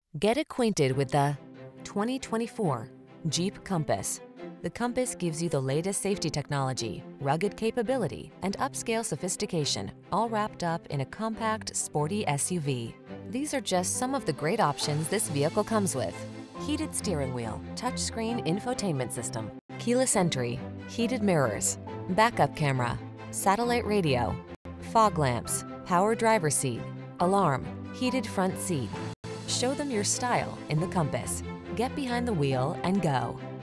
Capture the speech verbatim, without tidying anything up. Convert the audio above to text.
Get acquainted with the twenty twenty-four Jeep Compass. The Compass gives you the latest safety technology, rugged capability, and upscale sophistication, all wrapped up in a compact, sporty S U V. These are just some of the great options this vehicle comes with: heated steering wheel, touchscreen infotainment system, keyless entry, heated mirrors, backup camera, satellite radio, fog lamps, power driver seat, alarm, heated front seat. Show them your style in the Compass. Get behind the wheel and go.